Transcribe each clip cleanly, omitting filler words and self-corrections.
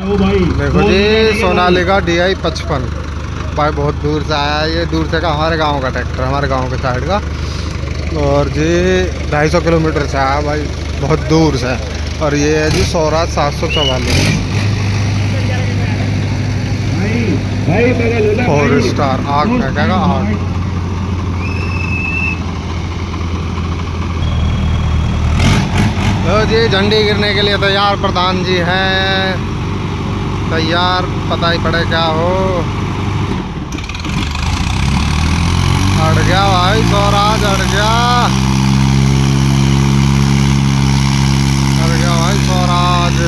देखो जी सोनालिका DI 55 भाई, बहुत दूर से आया है ये। दूर से का हमारे गांव का ट्रैक्टर, हमारे गांव के साइड का। और जी 250 किलोमीटर से आया भाई, बहुत दूर से। और ये है जी स्वराज 744 4 स्टार आग फेंकेगा आग। लो जी झंडी गिरने के लिए तैयार, प्रधान जी हैं तैयार, पता ही पड़े क्या हो। अड़ गया भाई स्वराज, अड़ गया भाई स्वराज।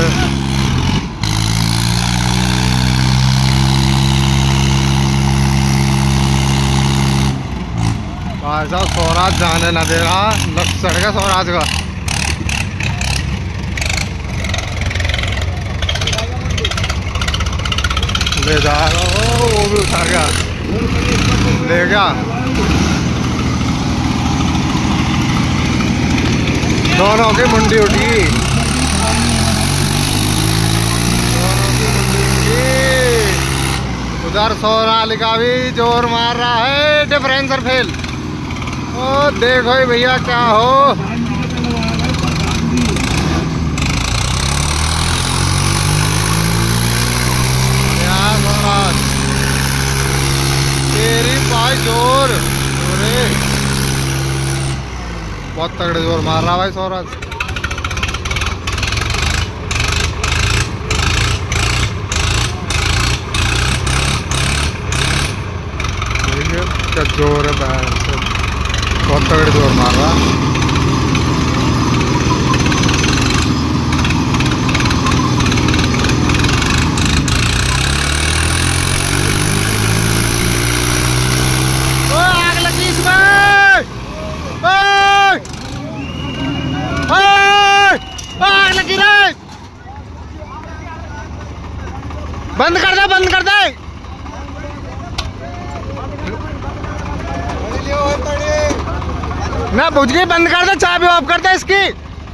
भाई साहब स्वराज जाने ना दे रहा, लग चढ़ गया स्वराज का। ले जा रहा हो, वो भी उठा गया, ले गया। दोनों की मुंडी उठी, उधर सोनालिका भी जोर मार रहा है, डिफरेंसर फेल। ओ देखो ही भैया क्या हो। तेरी भाई जोर, बहुत तगड़े जोर मार रहा भाई स्वराज। देखिए क्या जोर है, बहुत तगड़े जोर मार रहा। बंद कर दे, बंद कर दे। ना बुझ गई, बंद कर दे, चाबी ऑफ कर दे इसकी।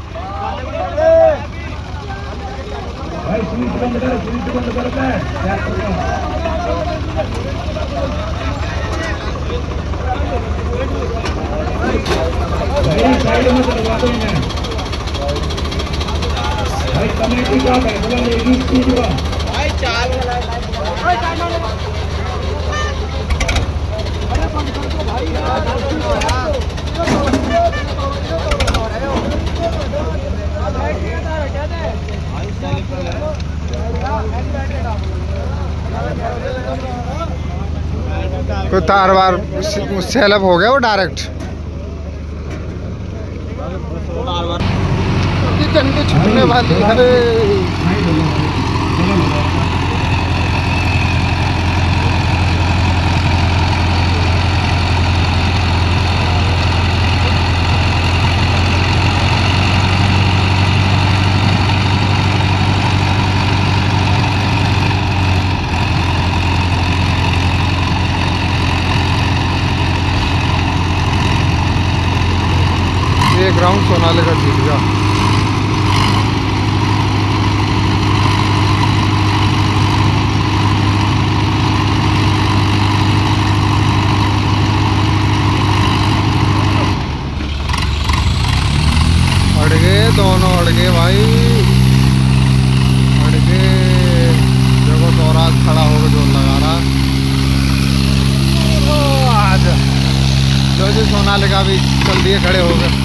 कोई तार वार सेलअप हो गया वो डायरेक्ट। झंडी छूटने वाली है। ये ग्राउंड सोनालिका जीत गया। अड़ गए दोनों, अड़ गए भाई, अड़ गए। देखो स्वराज खड़ा होकर जोर लगा रहा। आज जो जी सोनालिका भी चल दिए, खड़े हो गए।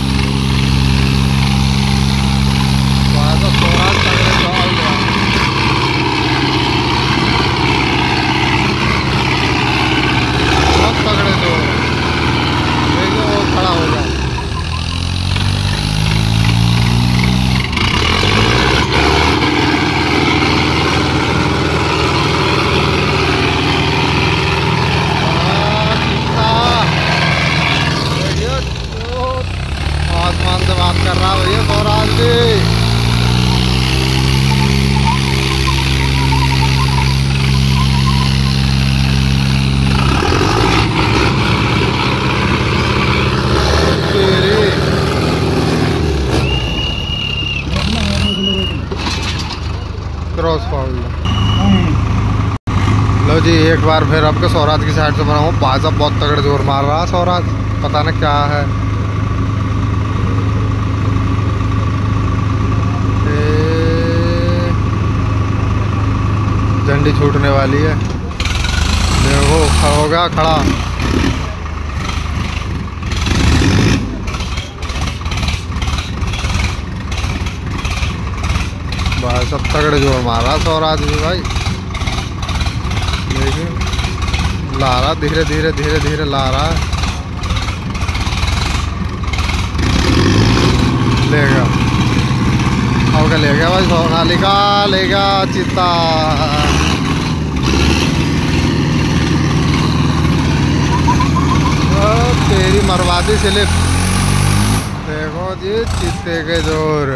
तो स्वराज तगड़े जोर लगा, बहुत तगड़े जोर। देखो वो खड़ा हो गया। फाउल। लो जी एक बार फिर आपके स्वराज की साइड से बना हूँ। भाई साहब बहुत तगड़े जोर मार रहा है स्वराज, पता नहीं क्या है। झंडी छूटने वाली है, देखो हो गया खड़ा। भाई सब तगड़े जोर मार रहा स्वराज भी भाई, देखिए ला रहा धीरे धीरे धीरे धीरे ला रहा है। ले गया, अब क्या ले गया भाई सोनालिका, ले गया चित्ता। तेरी मरवादी स्लिप, देखो जी चित्ते के जोर।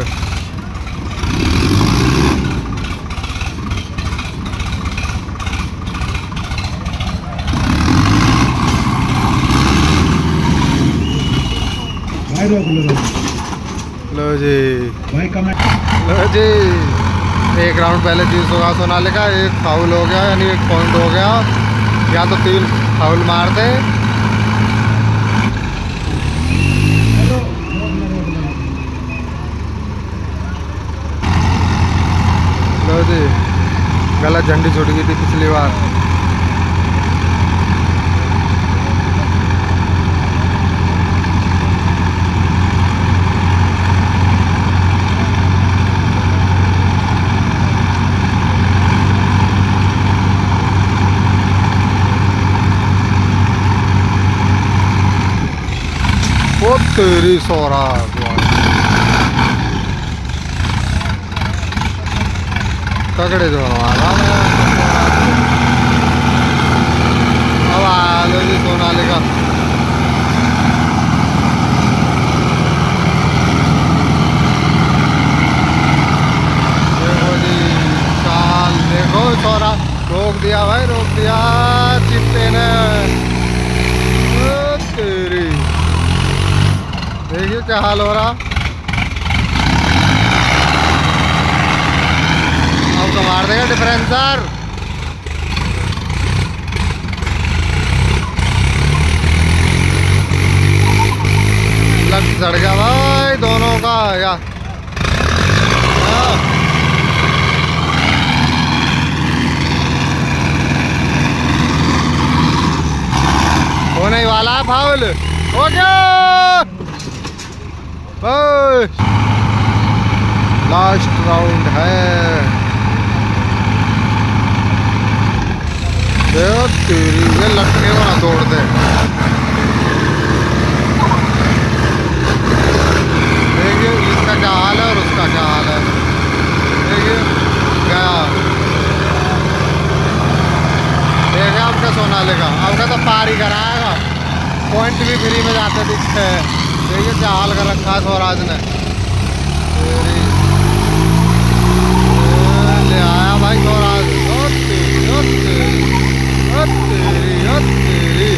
लो जी भाई कमेंट, लो जी एक राउंड पहले 30 होगा सोनालिका, एक फाउल हो गया यानी 1 पॉइंट हो गया, या तो 3 फाउल मारते। लो जी गलत झंडी छूट गई थी पिछली बार। ओ तेरी स्वराज, तगड़े जो हमारा अब आलो जी सोनालिका। देखो जी चाल, देखो सोरा रोक दिया भाई, रोक दिया चित्ते ने। तेरी देखिए क्या हाल हो रहा। अब तो मार देगा डिफरेंसर। लग चढ़ गया भाई दोनों का या होने वाला है फाउल, हो गया। लास्ट राउंड है, तेरी ये लटके को ना तोड़ दे। देखिए इसका क्या हाल है और उसका क्या हाल है, देखिए गया। देखिए आपका सोनालिका, आपका तो पार ही कराएगा, पॉइंट भी फ्री में जाते दिखते हैं। देखिए क्या हाल कर रखा है स्वराज ने। ले आया भाई स्वराज, तेरी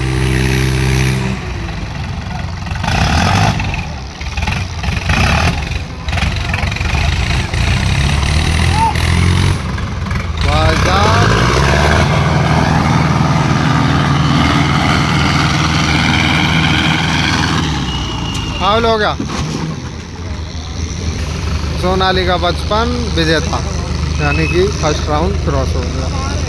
फाउल हो गया। सोनालिका 55 विजेता, यानी कि फर्स्ट राउंड क्रॉस हो गया।